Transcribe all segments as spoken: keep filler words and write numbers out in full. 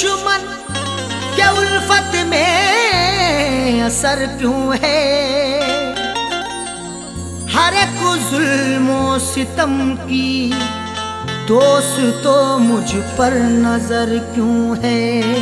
दुश्मन के उल्फत में असर क्यों है, हर एक जुल्मों सितम की दोस्त तो मुझ पर नजर क्यों है।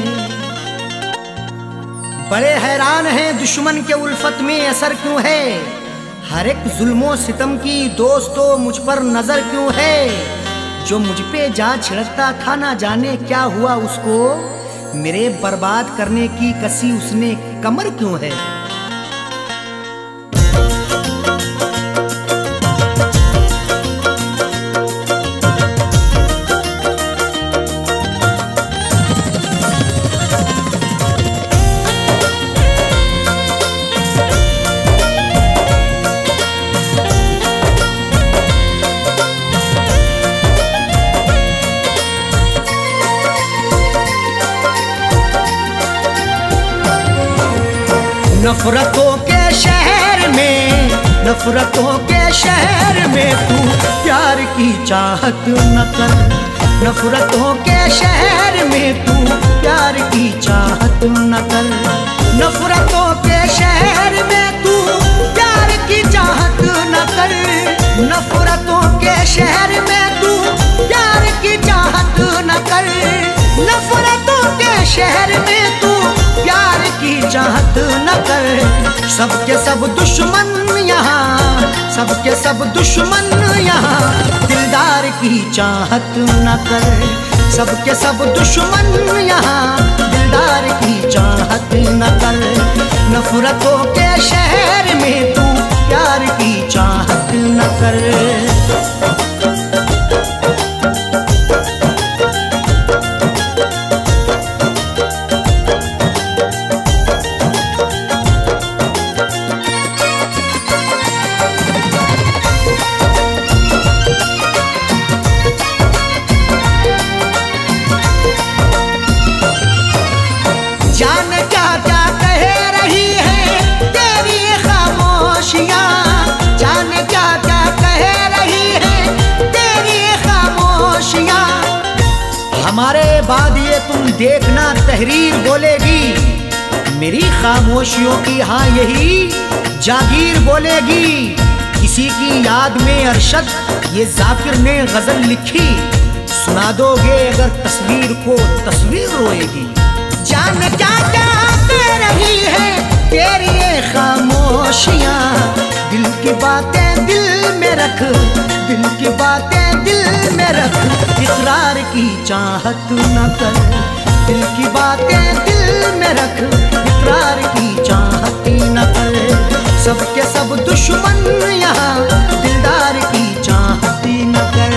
बड़े हैरान हैं दुश्मन के उल्फत में असर क्यों है, हर एक जुल्मों सितम की दोस्त तो मुझ पर नजर क्यों है। जो मुझ पे जा छिड़कता था ना जाने क्या हुआ उसको, मेरे बर्बाद करने की कसी उसने कमर क्यों है। नफरतों के शहर में, नफरतों के शहर में तू प्यार की चाहत न कर। नफरतों के शहर में तू प्यार की चाहत न कर। नफरतों के शहर में तू प्यार की चाहत न कर। नफरतों के शहर में तू प्यार की चाहत न कर। नफरतों के शहर में तू प्यार की चाहत न कर। सबके सब दुश्मन यहाँ, सबके सब दुश्मन यहाँ दिलदार की चाहत न कर। सबके सब दुश्मन यहाँ दिलदार की चाहत न कर। नफरतों के शहर में तू प्यार की चाहत न कर। हमारे बाद ये तुम देखना तहरीर बोलेगी, मेरी खामोशियों की हाँ यही जागीर बोलेगी। किसी की याद में अरशद ये जाकिर ने गजल लिखी, सुना दोगे अगर तस्वीर को तस्वीर रोएगी। जान क्या क्या कह रही है तेरी ये खामोशियाँ, दिल की बातें दिल में रख, दिल की बातें दिल में रख। इकरार की चाहत न कर, दिल की बातें दिल में रख। इकरार की चाहत न कर। सबके सब दुश्मन यहाँ दिलदार की चाहत न कर।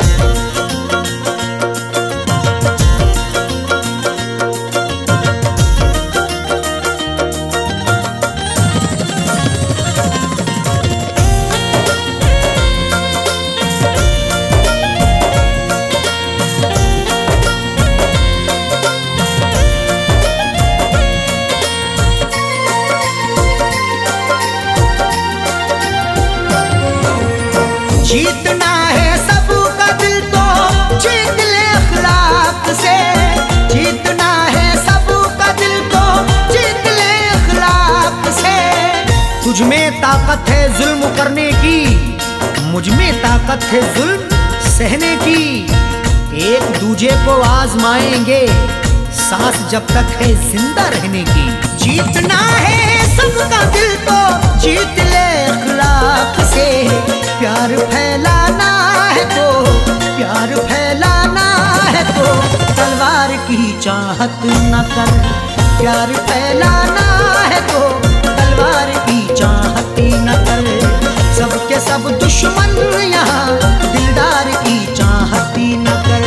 जीतना है सबका दिल तो जीत ले अखलाक से। जीतना है सबका दिल तो जीत ले अखलाक से। तुझ में ताकत है जुल्म करने की, मुझ में ताकत है जुल्म सहने की। एक दूजे को आजमाएंगे सांस जब तक है जिंदा रहने की। जीतना है सबका दिल तो जीत ले अखलाक से। प्यार फैलाना है तो, प्यार फैलाना है तो तलवार की चाहत न कर। प्यार फैलाना है तो तलवार की चाहत न कर। सबके सब दुश्मन यहाँ दिलदार की चाहत न कर।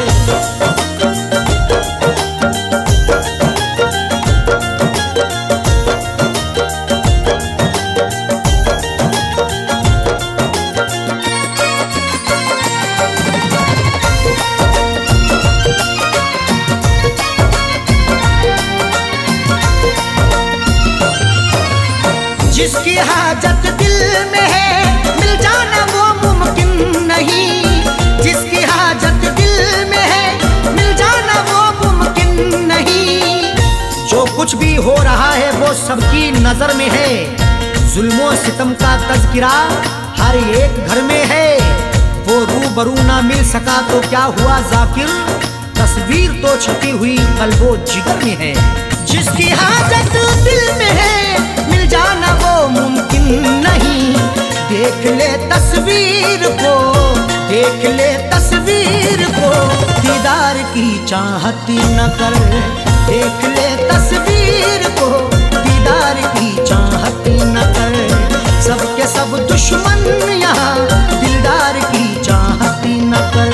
जिसकी हाजत दिल में है मिल जाना वो मुमकिन नहीं। जिसकी हाजत दिल में है मिल जाना वो मुमकिन सबकी नजर में है, जुल्मों सितम का तज़किरा हर एक घर में है। वो रूबरू ना मिल सका तो क्या हुआ जाकिर, तस्वीर तो छपी हुई कल्बो जिगर में है। जिसकी हाजत दिल में है मिल जाना वो मुमकिन नहीं, देख ले तस्वीर को, देख ले तस्वीर को, दीदार की चाहत न कर। देख ले तस्वीर को, दीदार की चाहत न कर। सबके सब दुश्मन यहाँ दिलदार की चाहत न कर।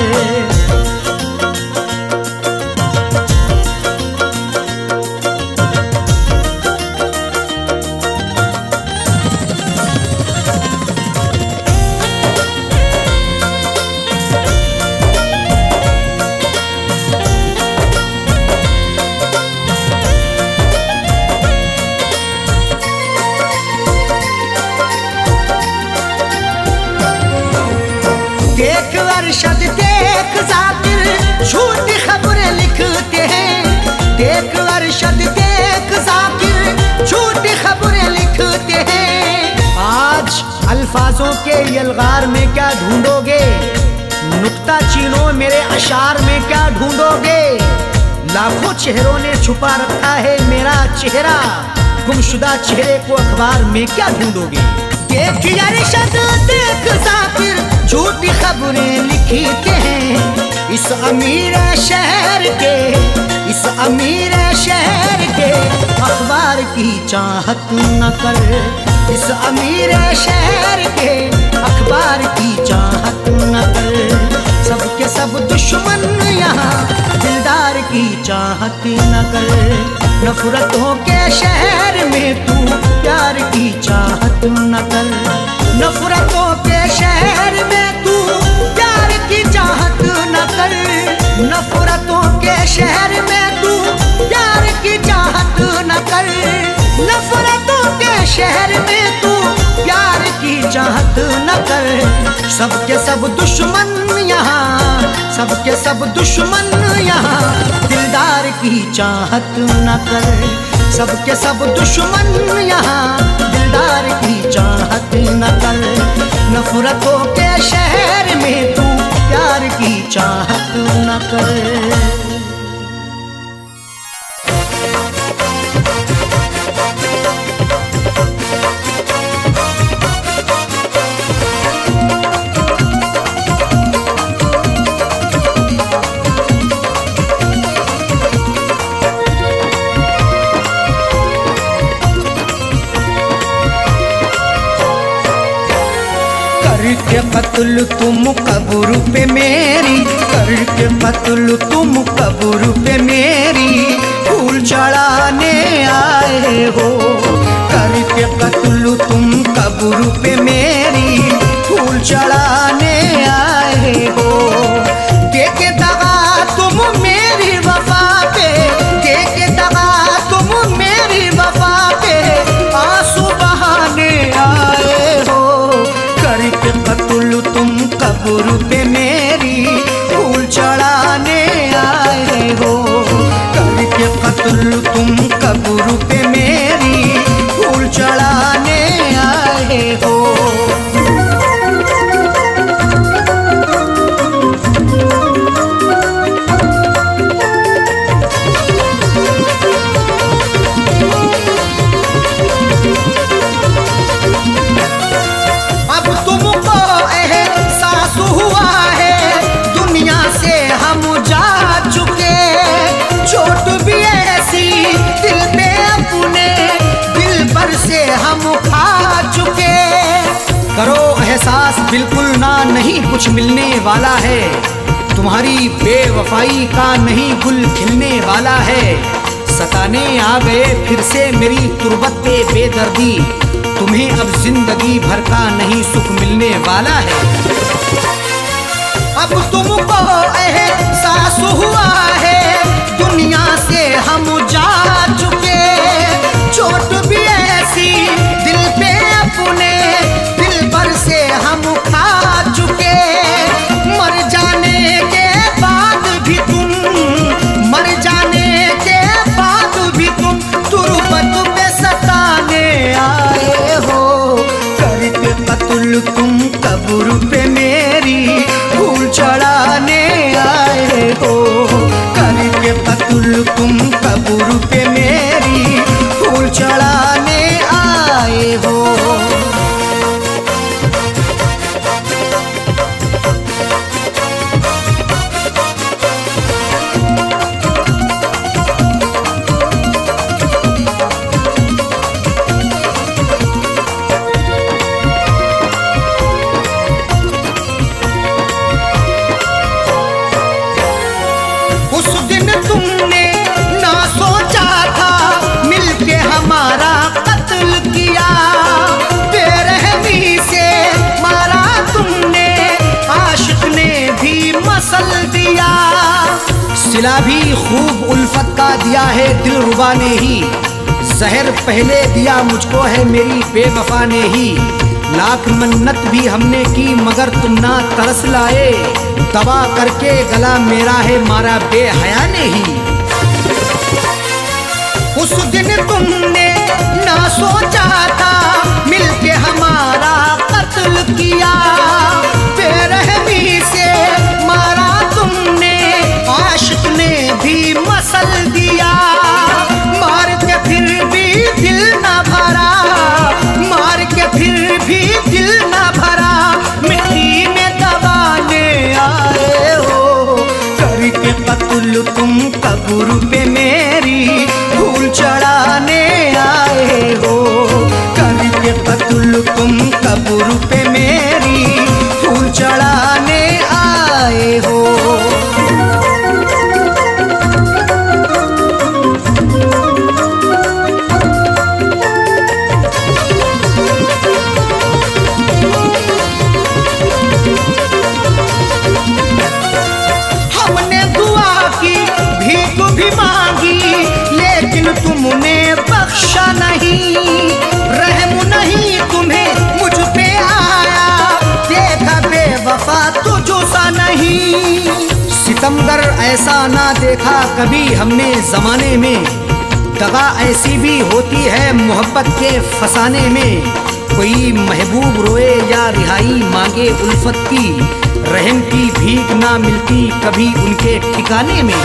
देख अरशद देख जाकिर झूठी खबरें लिखते हैं। देख अरशद देख जाकिर झूठी खबरें लिखते हैं। आज अल्फाजों के यलगार में क्या ढूंढोगे, नुक्ता चीनो मेरे अशार में क्या ढूंढोगे। लाखों चेहरों ने छुपा रखा है मेरा चेहरा, गुमशुदा चेहरे को अखबार में क्या ढूंढोगे। देख अरशद देख जाकिर झूठी खबरें लिखते हैं। इस अमीर शहर के, इस अमीर शहर के अखबार की चाहत न कर। इस अमीर शहर के अखबार की चाहत न कर। सबके सब दुश्मन यहाँ दिलदार की चाहत न कर। नफरतों के शहर में तू प्यार की चाहत न कर। नफरतों के शहर में तू प्यार की चाहत न कर। नफरतों के शहर में तू प्यार की चाहत न कर। नफरतों के शहर में तू प्यार की चाहत न कर। सबके सब दुश्मन यहाँ, सबके सब दुश्मन यहाँ दिलदार की चाहत न कर। सबके सब दुश्मन यहाँ दिलदार की चाहत न कर। नफरतों के शहर में तू प्यार की चाहत न कर। करके कत्ल तुम कब्र पे मेरी, करके कत्ल तुम कब्र पे मेरी फूल चढ़ाने आए हो। करके कत्ल तुम कब्र पे मेरी फूल चढ़ाने आए हो। देके दगा तुम मेरी वफा पे, देके दगा तुम मेरी वफा पे आंसू बहाने आए हो। करके कत्ल तुम कब्र पे मेरी फूल चढ़ाने आए हो। करके कत्ल तुम कब्र पे मेरी फूल चढ़ाने आए हो। करो एहसास बिल्कुल ना, नहीं कुछ मिलने वाला है। तुम्हारी बेवफाई का नहीं गुल खिलने वाला है। सताने आ गए फिर से मेरी तुरबत पे बेदर्दी, तुम्हें अब जिंदगी भर का नहीं सुख मिलने वाला है। अब तुमको एहसास हुआ है दुनिया से हम जा चुके। चोट भी ऐसी दिल पे अपने दिल पर से हम खा चुके। मर जाने के बाद भी तुम, मर जाने के बाद भी तुम तुरबत पे सता दिया। सिला भी खूब उल्फत का दिया है दिलरुबा ने ही, जहर पहले दिया मुझको है मेरी बेवफा ने ही। लाख मन्नत भी हमने की मगर तुम ना तरस लाए, दबा करके गला मेरा है मारा बेहया ने ही। उस दिन तुमने ना सोचा था मिलके हमारा कत्ल किया, बेरहमी से मारा तुमने आशिक ने भी मसल दिया। मार के फिर भी दिल ना भरा, मार के फिर भी दिल ना भरा, मिट्टी में दबाने आए हो। करके कत्ल तुम कब्र पे मेरी फूल चढ़ाने आए हो। करके कत्ल तुम कब्र पे मेरी फूल चढ़ाने आए हो। हमने दुआ की भीख भी मांगी लेकिन तुमने बख्शा नहीं, रहम नहीं तुम्हें मुझ पे आया, देखा बेवफा तुझो सा नहीं। सितमगर ऐसा ना देखा कभी हमने जमाने में, दगा ऐसी भी होती है मोहब्बत के फसाने में। कोई महबूब रोए या रिहाई मांगे उल्फत की, रहम की भीख ना मिलती कभी उनके ठिकाने में।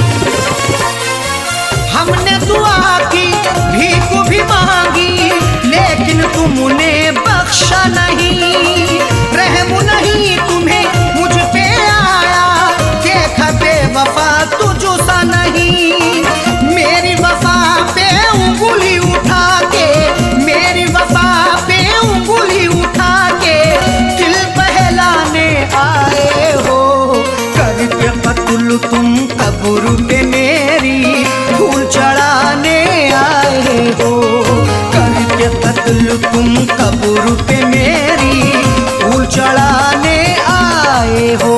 हमने दुआ की भीख भी मांगी लेकिन तुमने बख्शा नहीं, रहम नहीं तुम्हें मुझ पे आया, देखा बेवफा तुझो सा नहीं। मेरी वफा पे उंगली उठा के, मेरी वफा पे उंगली उठा के दिल बहलाने आए हो। करके कत्ल तुम कब्र पे मेरी फूल चढ़ाने आए हो। करके कत्ल तुम कब्र पे मेरी फूल चढ़ाने आए हो।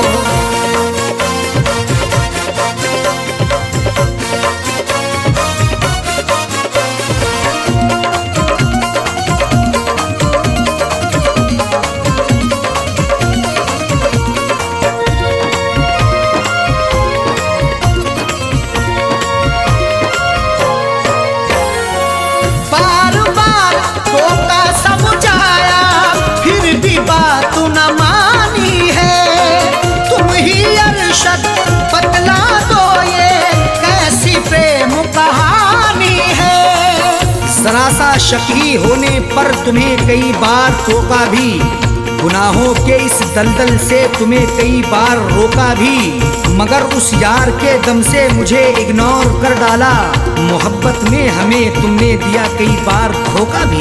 समझाया फिर भी बात न मानी है, तुम ही अरशद बतला दो ये कैसी प्रेम कहानी है। सरासा शकी होने पर तुम्हें कई बार टोका भी, गुनाहों के इस दलदल से तुम्हें कई बार रोका भी, मगर उस यार के दम से मुझे इग्नोर कर डाला। मोहब्बत में हमें तुमने दिया कई बार धोखा भी।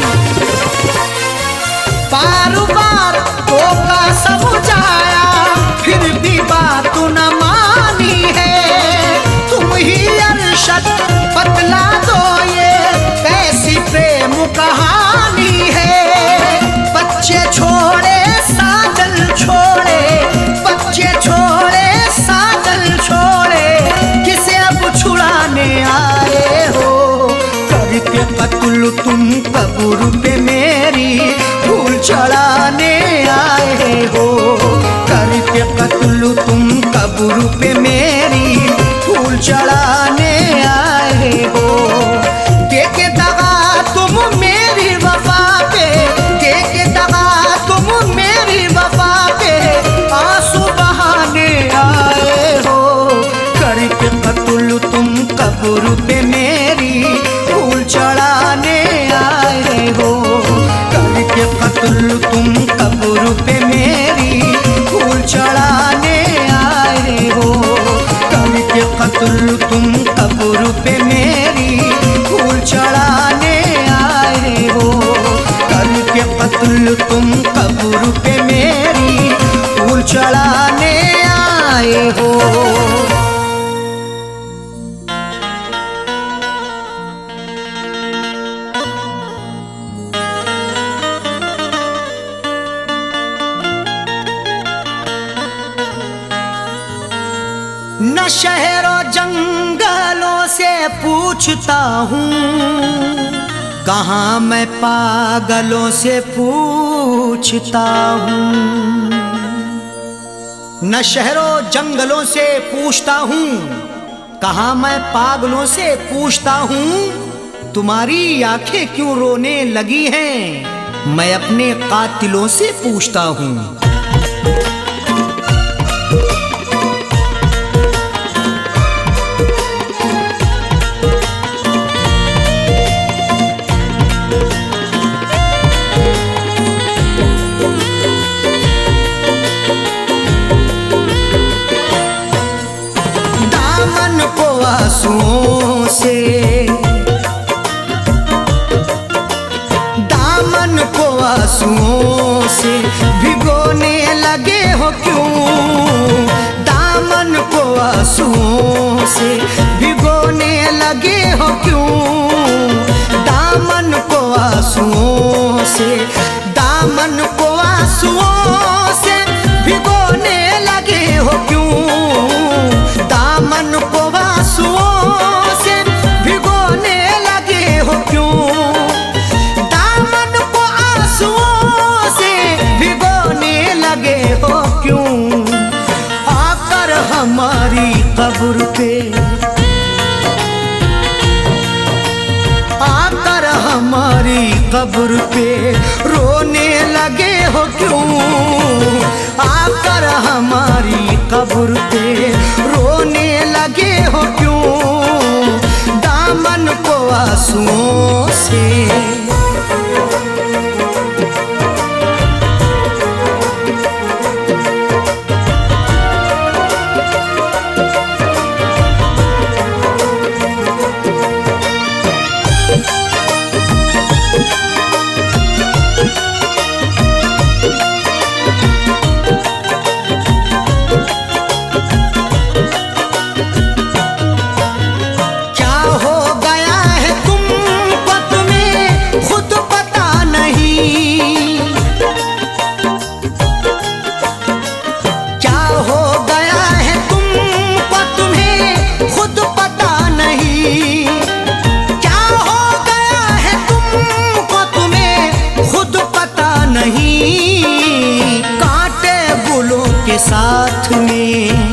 बार बार धोखा समझाया फिर भी बात न मानी है, तुम ही अरशद बतला दो ये कैसी प्रेम कहानी है। बच्चे छोड़े साजल छोड़े, बच्चे छोड़े साजल छोड़े, किसे अब छुड़ाने आए हो। करके कत्ल तुम कब्र पे मेरी फूल चढ़ाने आए हो। करके कत्ल तुम कब्र पे मेरी फूल चढ़ाने आए हो। देके दगा तुम मेरी वफा पे, देके दगा तुम मेरी वफा पे, आंसू बहाने आए हो। करके कत्ल तुम कब्र पे मेरी फूल चढ़ाने आए हो। करके कत्ल तुम कब्र पे मेरी फूल चढ़ाने आए हो। करके कत्ल तुम कब्र पे मेरी फूल चढ़ाने आए हो। करके कत्ल तुम कब्र पे मेरी फूल चढ़ाने आए हो। न शहरों जंगलों से पूछता हूँ, कहाँ मैं पागलों से पूछता हूँ। न शहरों जंगलों से पूछता हूँ, कहाँ मैं पागलों से पूछता हूँ। तुम्हारी आंखें क्यों रोने लगी हैं, मैं अपने कातिलों से पूछता हूँ। दामन को आंसुओं से, दामन को आंसुओं से भिगोने लगे हो क्यों। दामन को आंसुओं से भिगोने लगे हो क्यों। दामन को आंसुओं से, दामन को आंसुओं से भिगोने लगे हो क्यों। दामन को आंसुओं से भिगोने लगे हो क्यों। दामन को आंसुओं से भिगोने लगे हो क्यों। आकर हमारी कब्र पे, आकर हमारी कब्र पे रोने लगे हो क्यों। आकर हमारी कब्र पे रोने लगे हो क्यों। दामन को आंसुओं से। साथ में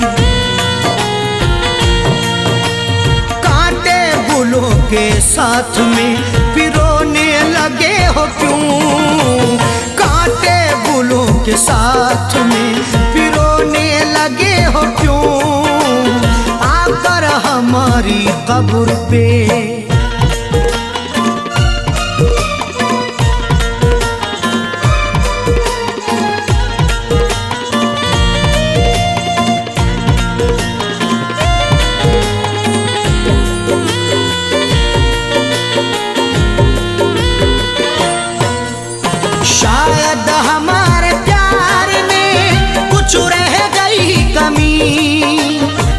कांटे गुलों के साथ में पिरोने लगे हो क्यों। कांटे गुलों के साथ में पिरोने लगे हो क्यों। आकर हमारी कब्र पे, शायद हमारे प्यार में कुछ रह गई कमी।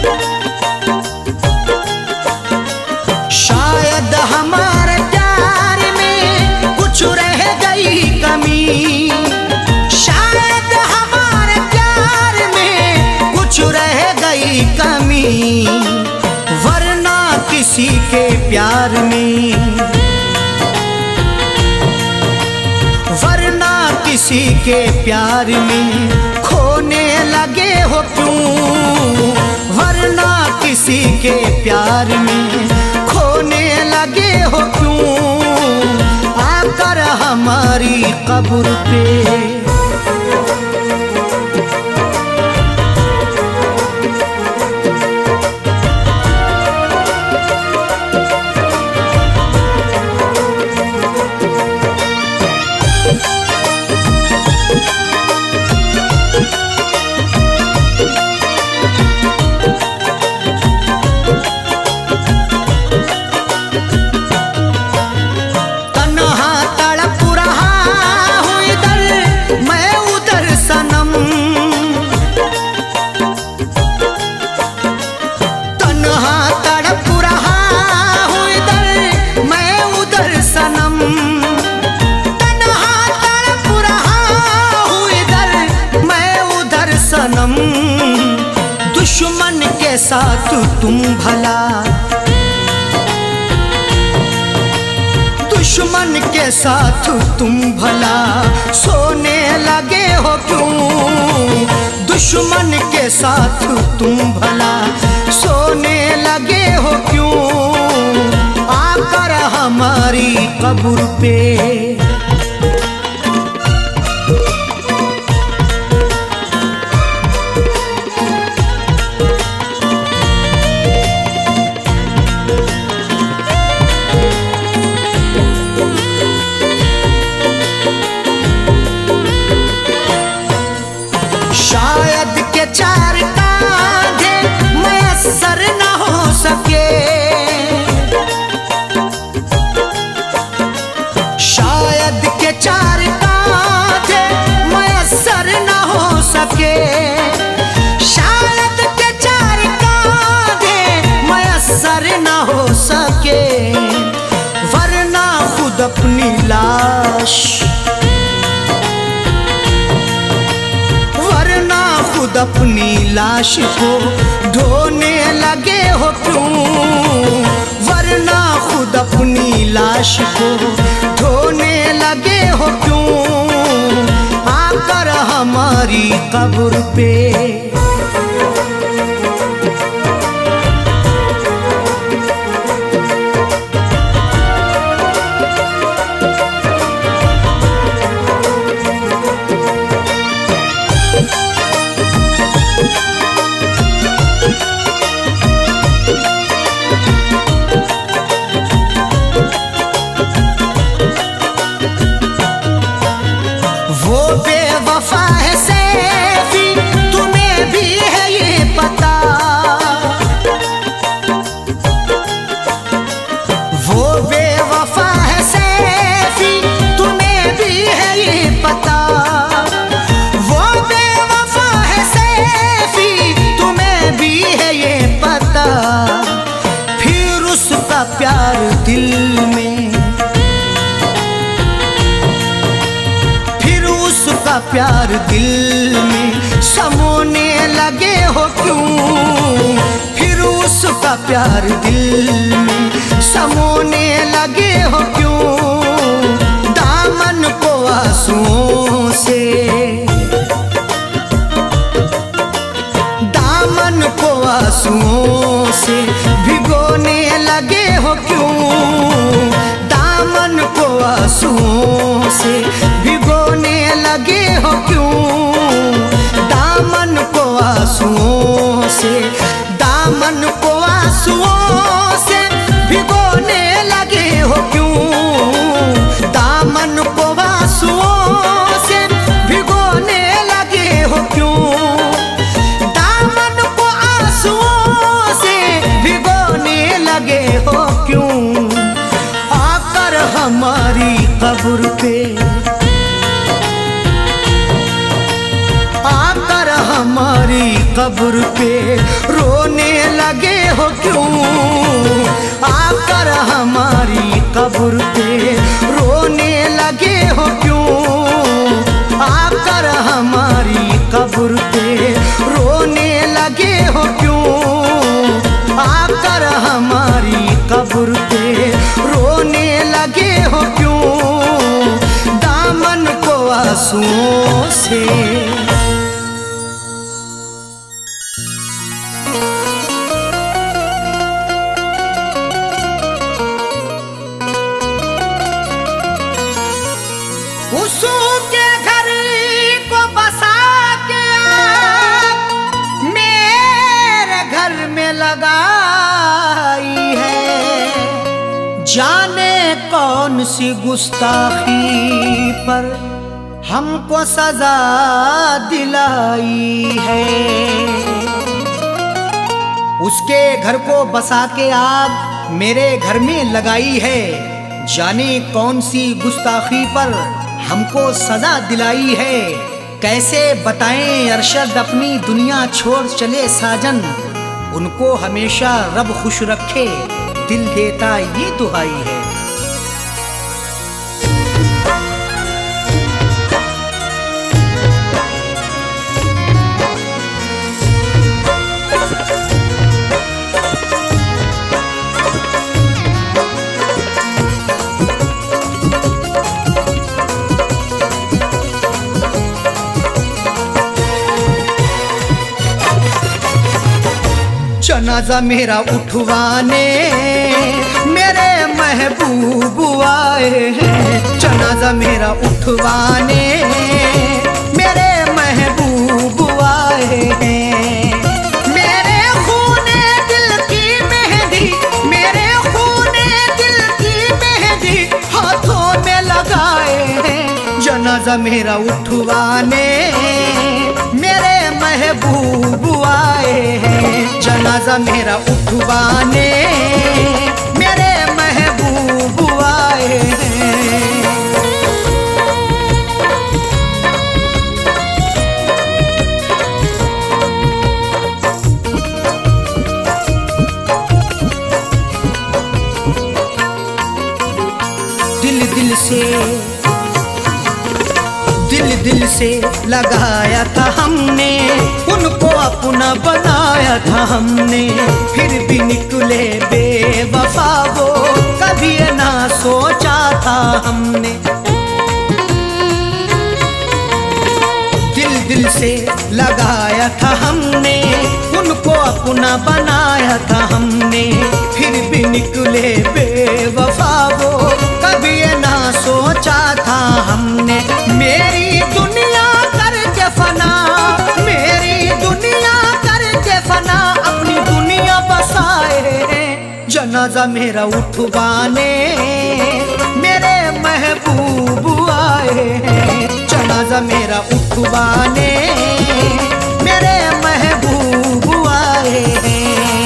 शायद हमारे प्यार में कुछ रह गई कमी। शायद हमारे प्यार में कुछ रह गई कमी। वरना किसी के प्यार में, वरना किसी के प्यार में खोने लगे हो क्यों। वरना किसी के प्यार में खोने लगे हो क्यों। आकर हमारी कब्र पे, तन्हा तड़प रहा हूँ इधर के साथ तुम भला, दुश्मन के साथ तुम भला सोने लगे हो क्यों? दुश्मन के साथ तुम भला सोने लगे हो क्यों? आकर हमारी कब्र पे शायद के चार कांधे मयस्सर न हो सके, शायद के चार कांधे मयस्सर न हो सके, शायद के चार कांधे मयस्सर न हो सके, वरना खुद अपनी लाश खुद अपनी लाश को ढोने लगे हो क्यों? वरना खुद अपनी लाश को ढोने लगे हो क्यों? आकर हमारी कब्र पे प्यार दिल में, फिर उसका प्यार दिल में समोने लगे हो क्यों? फिर उसका प्यार दिल में समोने लगे हो क्यों? दामन को आंसुओं से, दामन को आंसुओं से भिगोने लगे हो क्यों? दामन को आंसुओं से भिगोने लगे हो क्यों? दामन को आंसुओं से, दामन को आंसुओं से भिगोने लगे हो क्यों? दामन को आंसुओं से भिगोने लगे हो क्यों? दामन को आंसुओं से भिगोने लगे हो क्यों? आकर हमारी कब्र पे, आकर हमारी कब्र पे रोने लगे हो क्यों? आकर हमारी कब्र पे रोने लगे हो क्यों? आकर हमारी कब्र पे रोने लगे हो क्यों? आकर हमारी कब्र पे रोने लगे हो क्यों? दामन को आंसुओं से उसके घर को बसा के आप मेरे घर में लगाई है। जाने कौन सी गुस्ताखी पर हमको सजा दिलाई है। उसके घर को बसा के आग मेरे घर में लगाई है। जाने कौन सी गुस्ताखी पर हमको सजा दिलाई है। कैसे बताएं अरशद अपनी दुनिया छोड़ चले साजन, उनको हमेशा रब खुश रखे दिल देता ये दुआई है। जनाजा मेरा उठवाने मेरे महबूब आए हैं। जनाजा मेरा उठवाने मेरे महबूब आए हैं। मेरे खूने दिल की मेहंदी, मेरे खूने दिल की मेहंदी हाथों में लगाए हैं। जनाजा मेरा उठवाने मेरे महबूब आए हैं। जनाजा मेरा उठवाने मेरे महबूब आए हैं। दिल दिल से दिल दिल से लगाया था हमने, उनको अपना बनाया था हमने। फिर भी निकले बेवफा वो, कभी ना सोचा था हमने। दिल दिल से लगाया था हमने, उनको अपना बनाया था हमने। फिर भी निकले बेवफा वो, कभी ना सोचा था हमने। मेरी दुनिया करके फना, मेरी दुनिया करके फना, अपनी दुनिया बसाए हैं। जनाजा मेरा उठवाने मेरे महबूब आए हैं। जनाजा मेरा उठवाने मेरे महबूब आए हैं।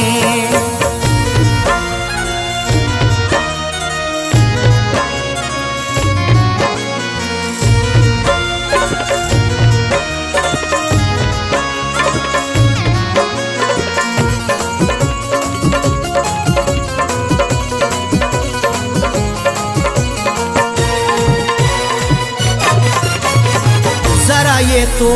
जरा ये तो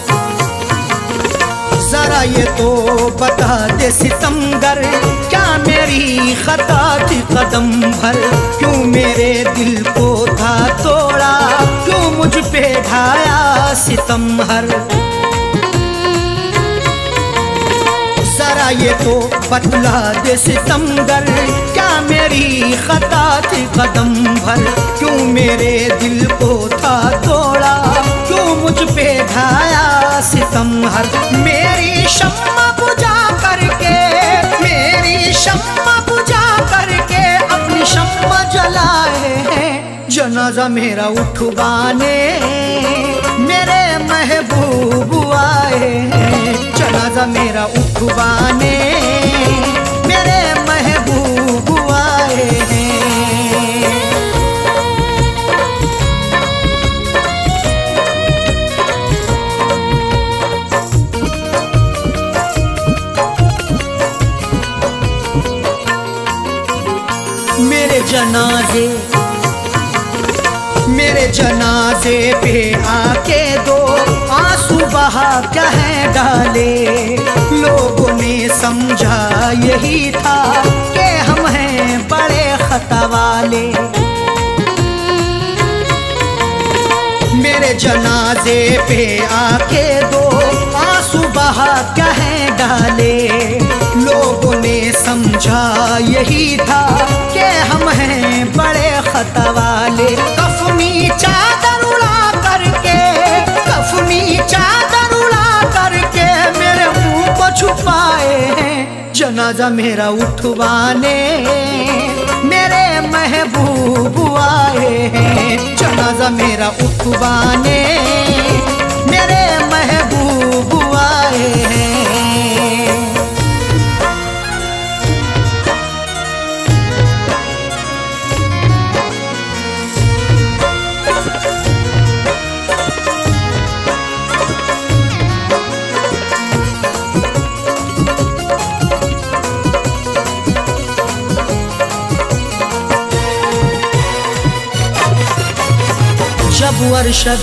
जरा ये तो बता दे सितमगर, क्या मेरी खता थी कदम भर? क्यों मेरे दिल को था तोड़ा, क्यों मुझ पे ढाया सितम हर? जरा ये तो बतला दे सितमगर, क्या मेरी खता थी कदम भर? क्यों मेरे दिल को था तोड़ा, क्यों मुझ पे ढाया सितम हर? मेरी शम्मा बुझा करके, मेरी शम्मा बुझा करके अपनी शम्मा जलाए हैं। जनाजा मेरा उठवाने मेरे महबूब आए हैं। जनाजा मेरा उठवाने मेरे महबूब आए हैं। मेरे जनाजे मेरे जनाजे पे आके दो आंसू बहा कह डाले। लोगों ने समझा यही था कि हम हैं बड़े खता वाले। मेरे जनाजे पे आके दो आंसू बहा कह डाले। लोगों ने समझा यही था कि हम हैं बड़े खता वाले। कफनी चादर उड़ा करके, कफनी चादर उड़ा करके मेरे मुंह को छुपाए हैं। जनाजा मेरा उठवाने मेरे महबूब आए हैं। जनाजा मेरा उठवाने मेरे महबूब आए हैं। जब अरशद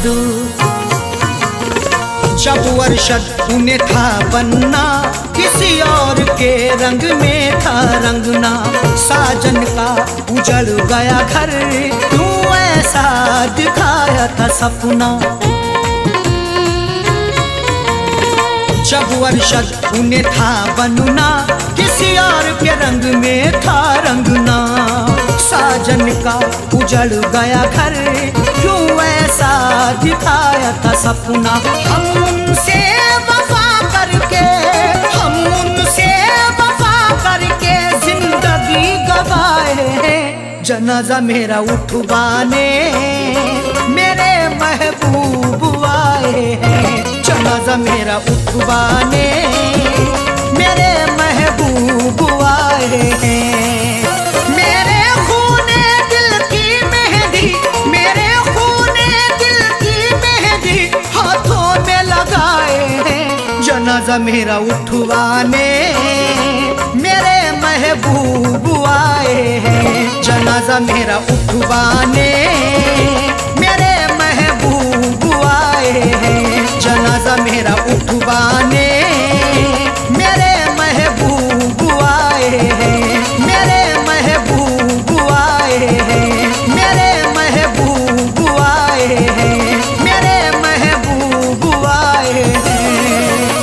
जब अरशद उन्हें था बनना, किसी और के रंग में था रंगना। साजन का उजड़ गया घर, क्यों ऐसा दिखाया था सपना। जब वर्षद उन्हें था बनना, किसी और के रंग में था रंगना। साजन का उजड़ गया घर, क्यों ऐसा दिखाया था सपना। हम उनसे वफा करके, हम उनसे वफा करके जिंदगी गवाए हैं। जनाजा मेरा उठवाने मेरे महबूब आए हैं। जनाजा मेरा उठवाने मेरे महबूब आए हैं। मेरे खूने दिल की मेहंदी, मेरे खूने दिल की मेहंदी हाथों में लगाए हैं। जनाजा मेरा उठवाने मेरे महबूब आए हैं। जनाजा मेरा उठवाने मेरे महबूब आए हैं। जनाजा मेरा उठवाने मेरे महबूब आए हैं। मेरे महबूब आए हैं। मेरे महबूब आए हैं। मेरे महबूब आए हैं।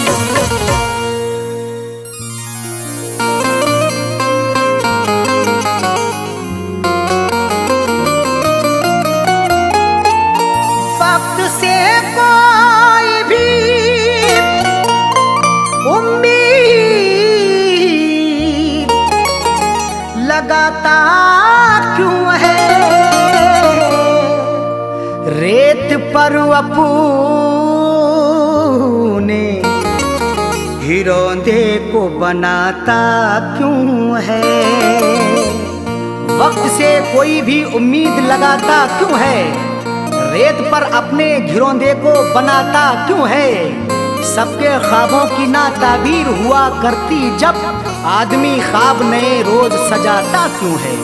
वक्त से कोई भी उम्मीद लगाता क्यों है। रेत पर अपने हिरोंदे को बनाता क्यों है। वक्त से कोई भी उम्मीद लगाता क्यों है। रेत पर अपने घिरौंदे को बनाता क्यों है। सबके ख्वाबों की ना ताबीर हुआ करती जब, आदमी ख्वाब नए रोज सजाता क्यों है।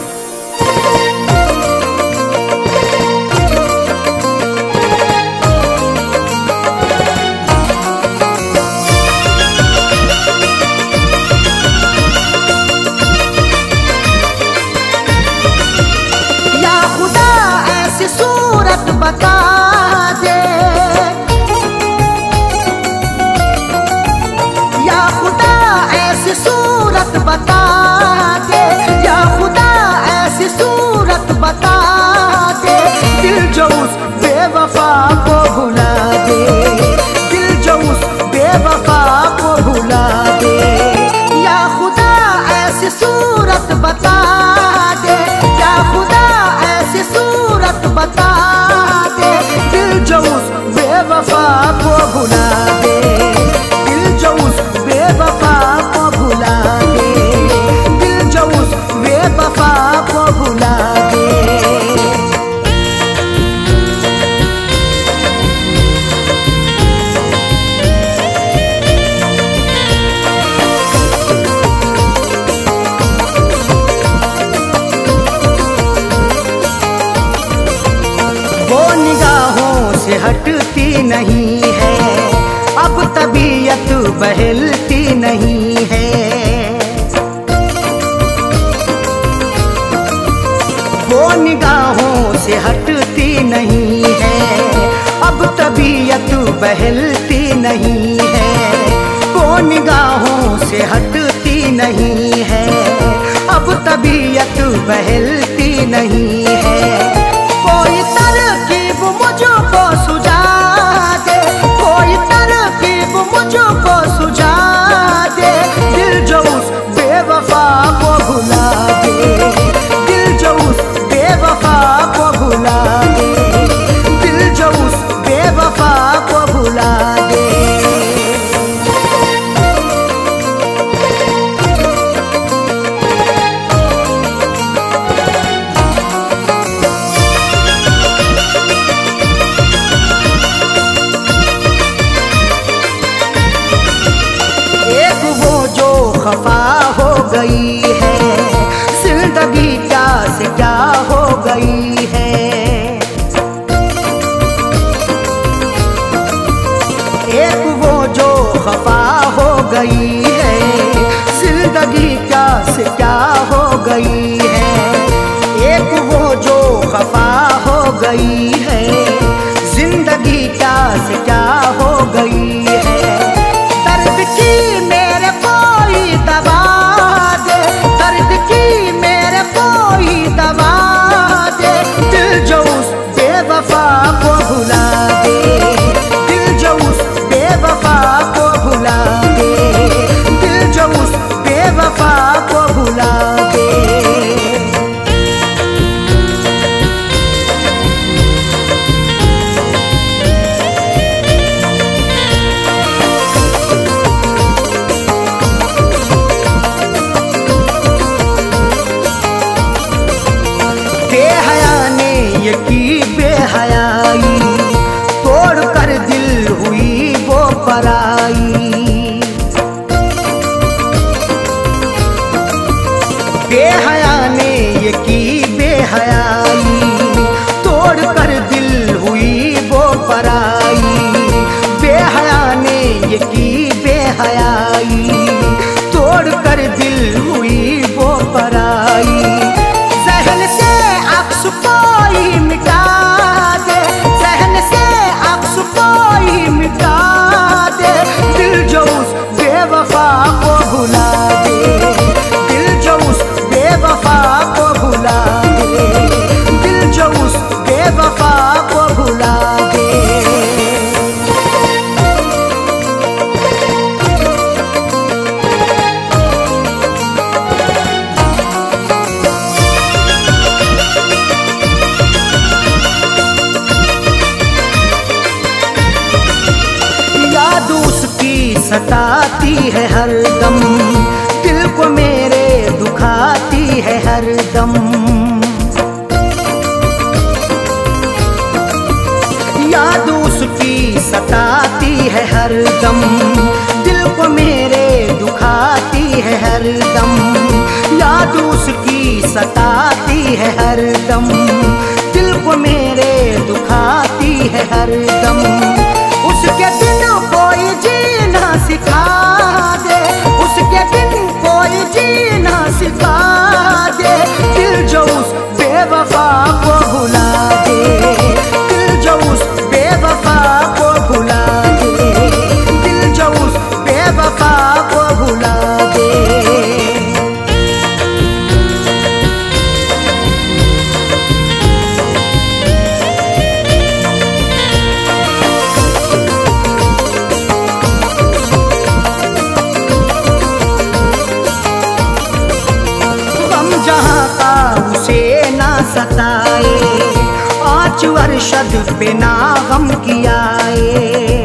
या खुदा ऐसी सूरत बता दे, या खुदा ऐसी सूरत बता दे, या खुदा ऐसी सूरत बता दे। दिल जो उस बेवफा को भुला दे, दिल जो उस बेवफा को भुला दे। या खुदा ऐसी सूरत बता दे, या खुदा ऐसी सूरत बता दे। दिल जो उस बेवफा को भुला दे, दिल जो उस बेवफा को भुला दे, दिल जो उस बेवफा को भुला दे। वो निगाहों से हटती नहीं है, अब तबीयत बहलती नहीं है। वो निगाहों से हटती नहीं है, अब तबीयत बहलती नहीं है। वो निगाहों से हटती नहीं है, अब तबीयत बहलती नहीं है। कोई तरकीब मुझको सुझा दे, कोई तरकीब मुझको सुझा दे। दिल जो उस बेवफा को भुला दे, दिल जो उस बेवफा को भुला दे, दिल जो उस बेवफा को भुला दे। खफा हो गई है जिंदगी, क्या से क्या हो गई है। एक वो जो खफा हो गई है जिंदगी, क्या से क्या हो गई है। एक वो जो खफा हो गई है जिंदगी, क्या से क्या हो गई है। दर्द बेहया ने ये की बेहयाई, तोड़ कर दिल हुई वो पराई। बेहया ने ये की बेहयाई, तोड़ कर दिल हुई वो पराई। जहन से अक्स कोई मिटा दे, जहन से अक्स कोई मिटा दे, दिल जो उस बेवफा को भुला दे, दिल जो उस बेवफा को भुला दे, दिल जो उस बेवफा को भुला दे। याद उसकी सताती है हरदम, दिल को मेरे दुखाती है हरदम। याद उसकी सताती है हरदम, दिल को मेरे दुखाती है हरदम। याद उसकी सताती है हरदम, दिल को मेरे दुखाती है हरदम। उसके दिन कोई जीना सिखा दे, उसके दिन कोई जीना सिखा दे, दिल जो उस बेवफा को भुला दे, दिल जो उस बेवफा को भुला दे, दिल जो उस बेवफा को भुला दे। जहाँ का उसे ना सताए, आँच वर्षद पे ना गम कियाए।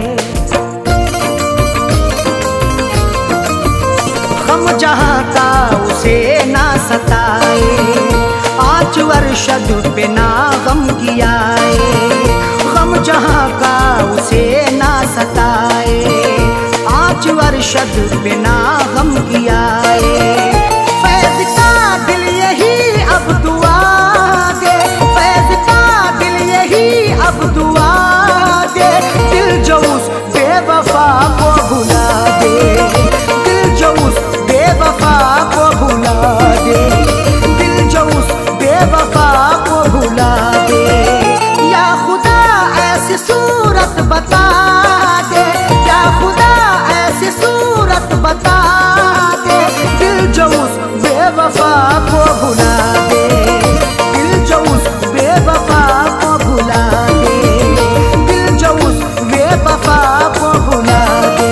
गम जहाँ का उसे ना सताए, आँच वर्षद पे ना गम कियाए। गम जहाँ का उसे ना सताए, आँच वर्षद पे ना गम कियाए। फैज़ का दिल यही अब दुआ दे, फैज़ का दिल यही अब दुआ दे, दिल जो उस बेवफा को भुला दे, दिल जो उस बेवफा को भुला दे, दिल जो उस बेवफा को भुला दे। या खुदा ऐसी सूरत बता दे, या खुदा ऐसी सूरत बता दे, दिल जो उस बेवफा को भुला दे, दिल जो उस बेवफा को भुला दे, दिल जो उस बेवफा को भुला दे।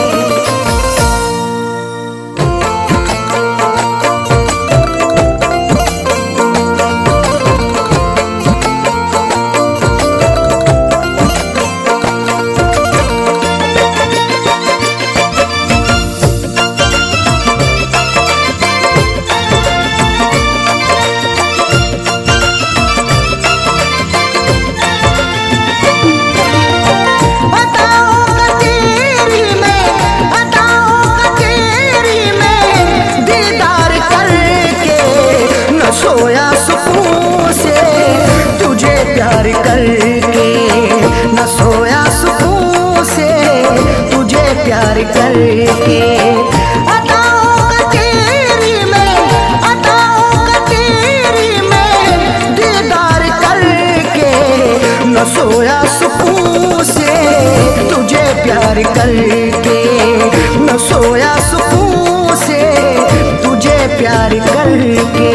सोया सुकून से तुझे प्यार करके, न सोया सुकून से तुझे प्यार करके। अदाओं का तेरी में, अदाओं का तेरी में दीदार करके, न सोया सुकून से तुझे प्यार करके, न सोया सुकून से तुझे प्यार करके।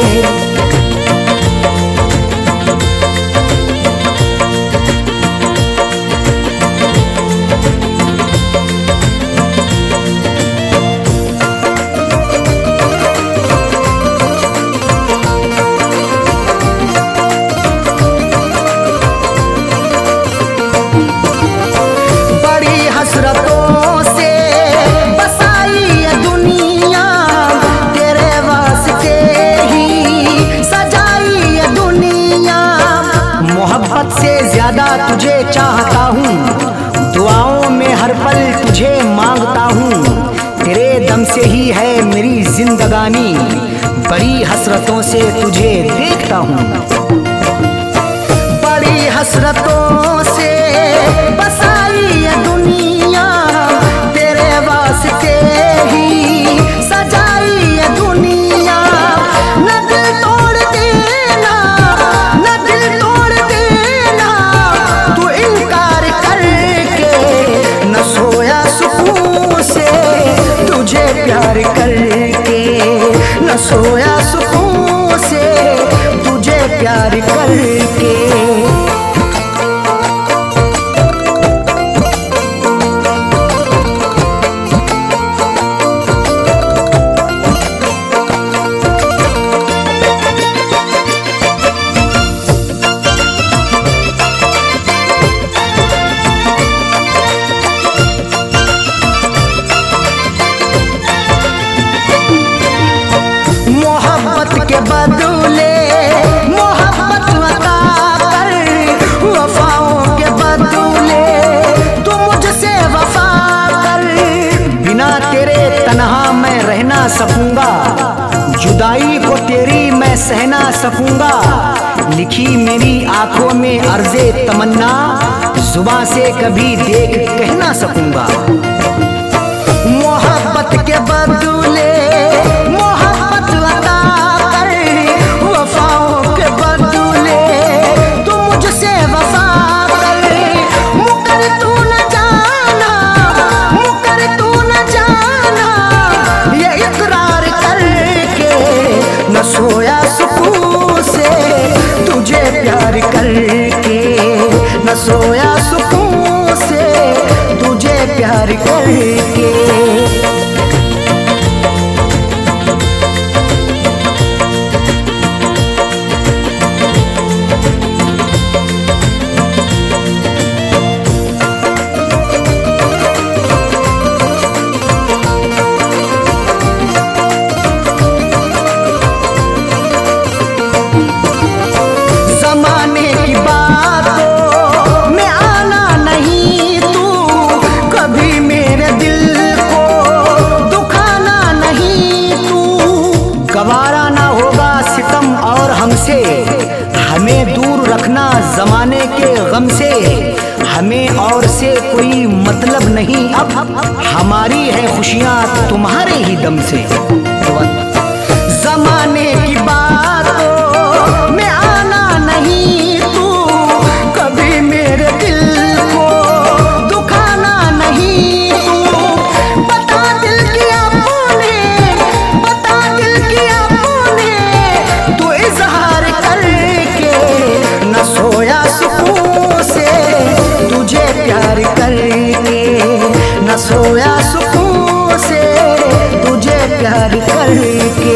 ज्यादा तुझे चाहता हूँ, दुआओं में हर पल तुझे मांगता हूँ। तेरे दम से ही है मेरी जिंदगानी। जिंदगानी, बड़ी हसरतों से तुझे देखता हूँ। बड़ी हसरतों से बसाई ये दुनिया, तेरे वास्ते ही सजाई ये दुनिया। न दिल तोड़ देना, न दिल तोड़ देना, तू इनकार करके न सोया सुकून से, तुझे प्यार करके न सोया सुकून से, तुझे प्यार करके। मोहब्बत के बदले मोहब्बत अता कर, वफाओं के बदले तू मुझसे वफा कर। बिना तेरे तन्हा मैं रह ना सकूंगा, जुदाई को तेरी मैं सह ना सकूंगा। लिखी मेरी आंखों में अर्ज़े तमन्ना, जुबां से कभी देख कह ना सकूंगा। मोहब्बत के बदले मोहब्बत अता कर, वफाओं के बदले तू मुझसे वफा कर। मुकर तू न जाना, मुकर तू न जाना, ये इकरार करके न सोया सुकून से, तुझे प्यार करके न सोया सुकून से, तुझे प्यार करके। जमाने की बातों में आना नहीं तू, कभी मेरे दिल को दुखाना नहीं तू। गवारा ना होगा सितम और हमसे, हमें दूर रखना जमाने के गम से। हमें और से कोई मतलब नहीं अब, हमारी है खुशियाँ तुम्हारे ही दम से। जमाने की बातों में आना नहीं तू, कभी मेरे दिल को दुखाना नहीं तू। बता दिल किया तूने, बता दिल किया तूने, तू इजहार करके न सोया सुकून से, तुझे प्यार करके न सोया सुकून से, तुझे प्यार करके।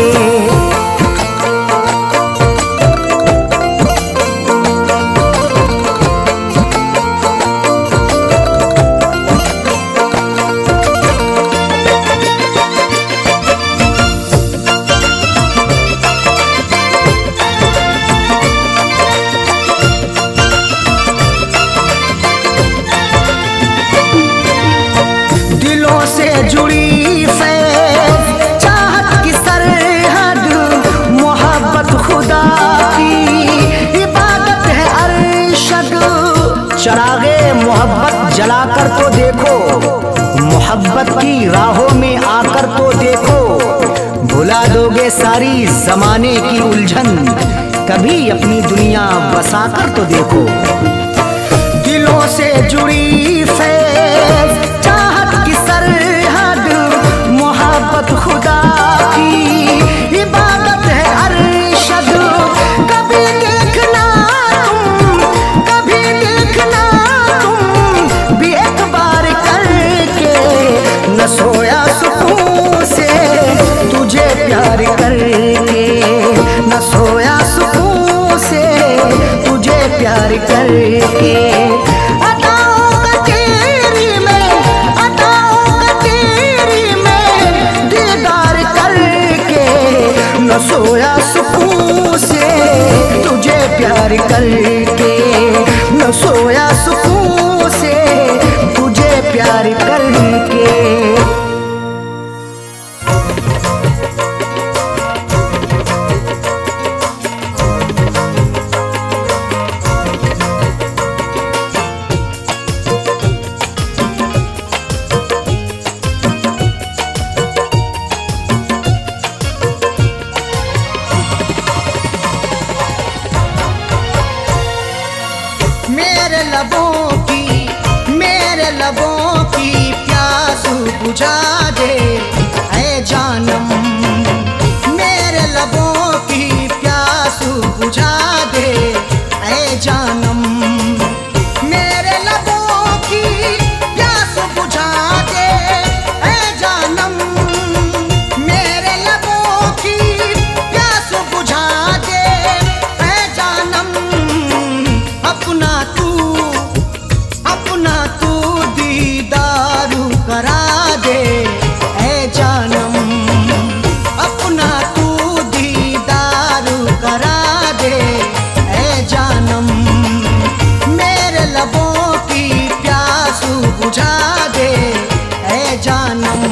दिलों से जुड़ी फैज़ चाहत की सरहद, मोहब्बत खुदा की इबादत है अरशद। चरागे मोहब्बत जलाकर तो देखो, मोहब्बत की राहों में आकर तो देखो। भुला दोगे सारी जमाने की उलझन, कभी अपनी दुनिया बसाकर तो देखो। दिलों से जुड़ी फैज़ चाहत की सरहद, मोहब्बत खुदा की इबादत है अरशद। कभी देखना तुम, कभी देखना तुम भी एक बार करके न सोया सुकून से, तुझे प्यार करके न सोया सुकून से, तुझे प्यार करके। अताओं का तेरी में, अताओं का तेरी में दीदार करके न सोया सुकून से, तुझे प्यार करके न सोया सुकून से, तुझे प्यार करके। बुझा दे ऐ जानम, मेरे लबों की प्यास बुझा दे ऐ जानम, मेरे लबों की प्यास बुझा दे ऐ जानम, मेरे लबों की प्यास बुझा दे ऐ जानम। अपना तू अपना तू दीदारू करा दे ऐ जानम, अपना तू दीदारू करा दे ऐ जानम, मेरे लबों की प्यास बुझा दे ऐ जानम।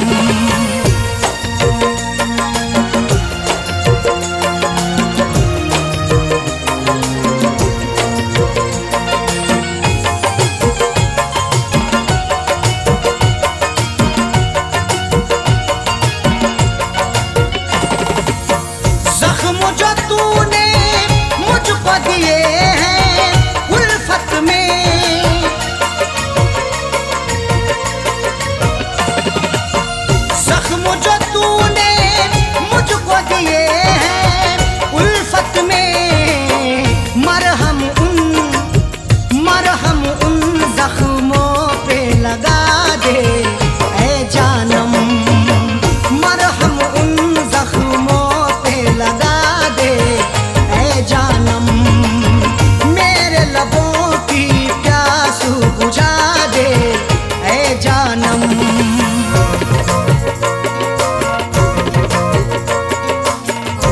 जख्म जो तूने मुझको दिए हैं उल्फत में, जख्म जो तूने मुझको दिए हैं उल्फत में, मरहम उन मरहम उन जख्मों पे लगा दे ऐ जानम, मरहम उन जख्मों पे लगा दे ऐ जानम, मेरे लबों की प्यास बुझा दे ऐ जानम।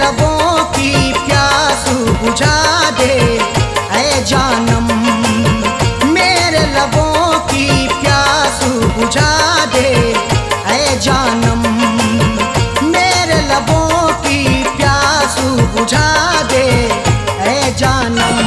लबों की प्यास बुझा दे ऐ जानम, मेरे लबों की प्यास बुझा दे ऐ जानम, मेरे लबों की प्यास बुझा दे ऐ जानम।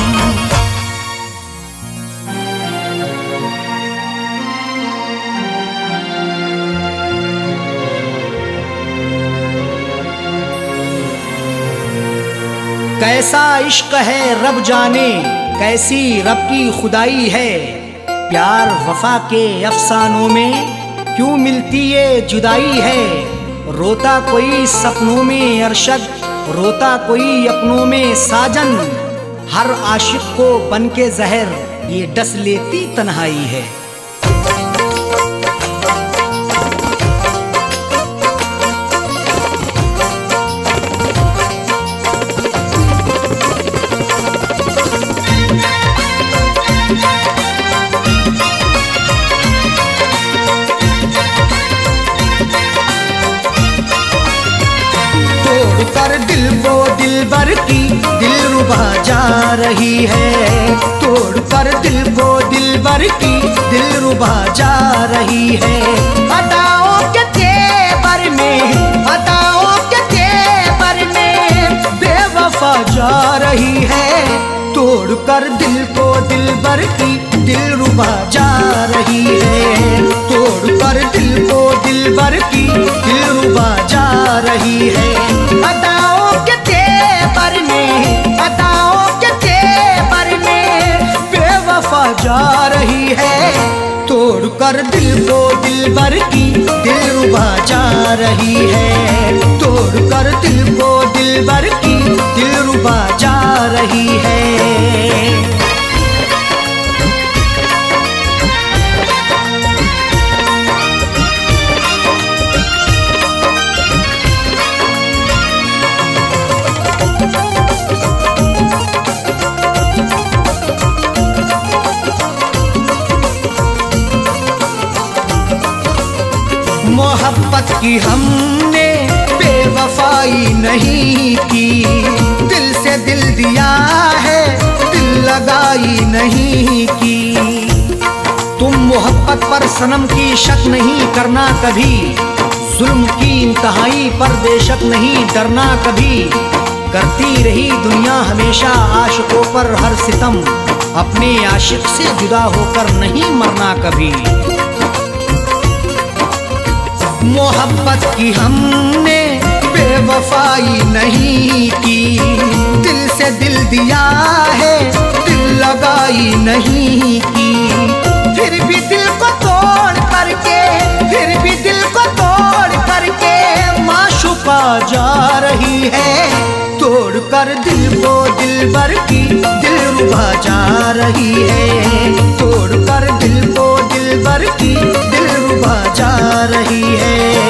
कैसा इश्क है रब जाने, कैसी रब की खुदाई है, प्यार वफा के अफसानों में क्यों मिलती ये जुदाई है। रोता कोई सपनों में अरशद, रोता कोई अपनों में साजन, हर आशिक को बन के जहर ये डस लेती तन्हाई है। कर दिल को दिलबर की दिलरुबा जा रही है, तोड़ कर दिल को दिलबर की दिलरुबा जा रही है। अदाओं के तेवर में, अदाओं के तेवर में बेवफा जा रही है, तोड़ कर दिल को दिलबर की दिलरुबा जा रही है, तोड़ कर दिल को दिलबर की दिलरुबा जा रही है। अदाओं के तेवर में, अदाओं के तेवर में बेवफा जा रही है, तोड़ कर दिल को दिलबर की दिलरुबा जा रही है, तोड़ कर दिल को दिलबर की दिलरुबा जा रही है। मोहब्बत की हमने बेवफाई नहीं की, दिल से दिल दिया है दिल लगाई नहीं की। तुम मोहब्बत पर सनम की शक नहीं करना कभी, जुल्म की इंतहाई पर बेशक नहीं डरना कभी। करती रही दुनिया हमेशा आशिकों पर हर सितम, अपने आशिक से जुदा होकर नहीं मरना कभी। मोहब्बत की हमने बेवफाई नहीं की, दिल से दिल दिया है दिल लगाई नहीं की। फिर भी दिल को तोड़ करके, फिर भी दिल को तोड़ करके माशूका जा रही है, तोड़ कर दिल को दिलबर की दिलरुबा जा रही है, तोड़ कर दिल को दिलबर की दिलरुबा जा रही है।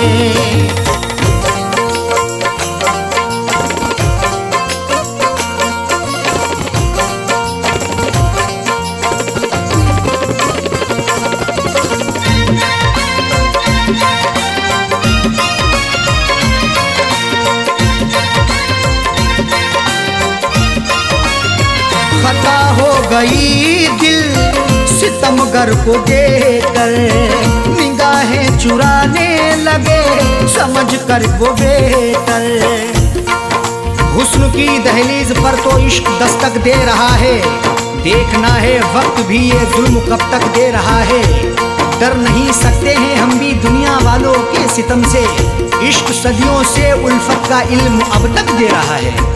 खता हो गई दिल सितमगर को देकर, निगाहें चुराने लगे समझ कर वो बेहतर। हुस्न की दहलीज पर तो इश्क दस्तक दे रहा है, देखना है वक्त भी ये जुल्म कब तक दे रहा है। डर नहीं सकते हैं हम भी दुनिया वालों के सितम से, इश्क सदियों से उल्फत का इल्म अब तक दे रहा है।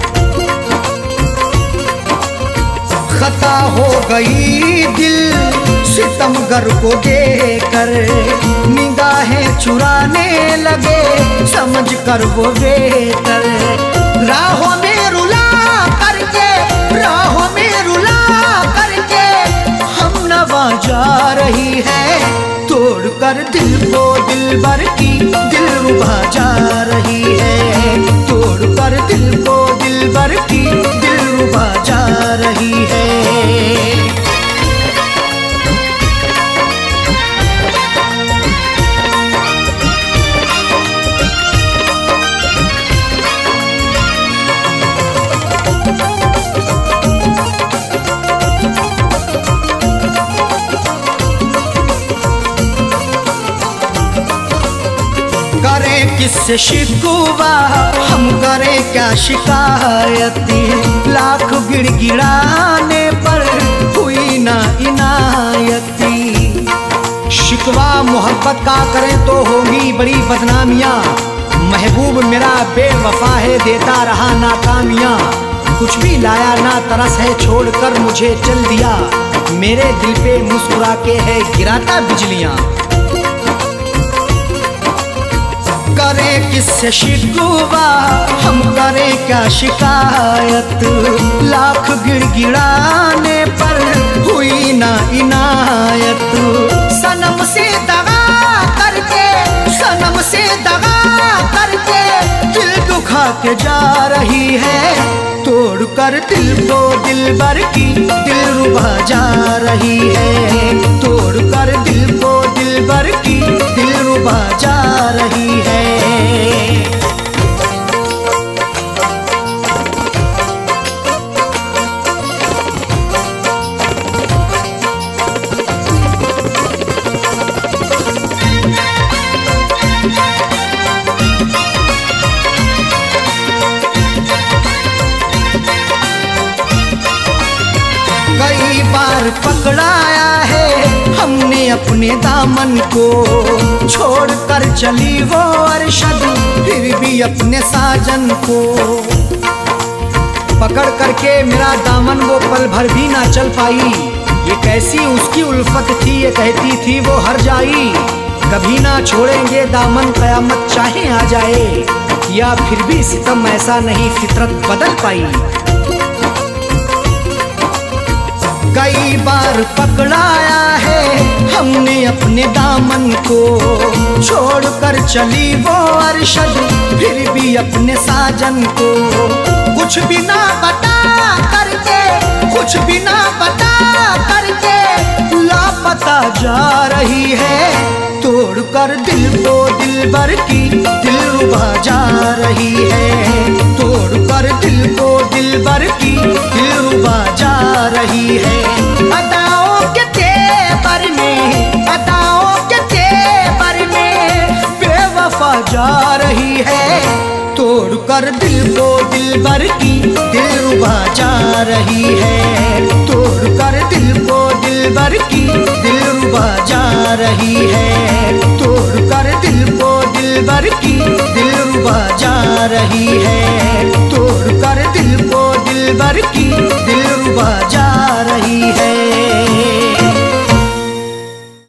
खता हो गई दिल सितमगर को देकर, निगाहें चुराने लगे समझ कर वो बेहतर। राहों में रुला करके, राहों में रुला करके हम नवा जा रही है, तोड़ कर दिल को दिलबर की दिलरुबा जा रही है, तोड़ कर दिल को दिलबर की दिलरुबा जा रही है। किससे शिकवा, हम करें क्या शिकायती, लाख गिड़गिड़ाने पर हुई ना इनायती। शिकवा मोहब्बत का करें तो होगी बड़ी बदनामियाँ, महबूब मेरा बेवफा है देता रहा नाकामियाँ। कुछ भी लाया ना तरस है छोड़कर मुझे चल दिया, मेरे दिल पे मुस्कुरा के है गिराता बिजलियाँ। करें किससे शिकवा, हम करें क्या शिकायत, लाख गिड़गिड़ाने पर हुई ना इनायत। सनम से दगा करके, सनम से दगा करके दिल दुखा के जा रही है, तोड़ कर दिल को दिलबर की दिलरुबा जा रही है, तोड़ कर दिल को दिलबर की दिलरुबा जा रही है। कई बार पकड़ाया है हमने अपने दामन को, छोड़ कर चली वो अरशद फिर भी अपने साजन को। पकड़ करके मेरा दामन वो पल भर भी ना चल पाई, ये कैसी उसकी उल्फत थी, ये कहती थी वो हर जाई। कभी ना छोड़ेंगे दामन कयामत चाहे आ जाए, या फिर भी सितम ऐसा नहीं फितरत बदल पाई। कई बार पकड़ाया है हमने अपने दामन को, छोड़ कर चली वो अरशद फिर भी अपने साजन को। कुछ भी ना बता करके, कुछ भी ना बता करके लापता जा रही है, तोड़ कर दिल को दिलबर की दिलरुबा जा रही है, तोड़ कर दिल को दिलबर की दिलरुबा जा रही है। अदाओं के तेवर में, अदाओं के तेवर में बेवफा जा रही है, तोड़ कर दिल को दिलबर की दिलरुबा जा रही है, तोड़ कर दिल को दिलबर की दिलरुबा जा रही है, तोड़ कर दिल को दिलबर की दिलरुबा जा रही है, तोड़ कर दिल को दिलबर की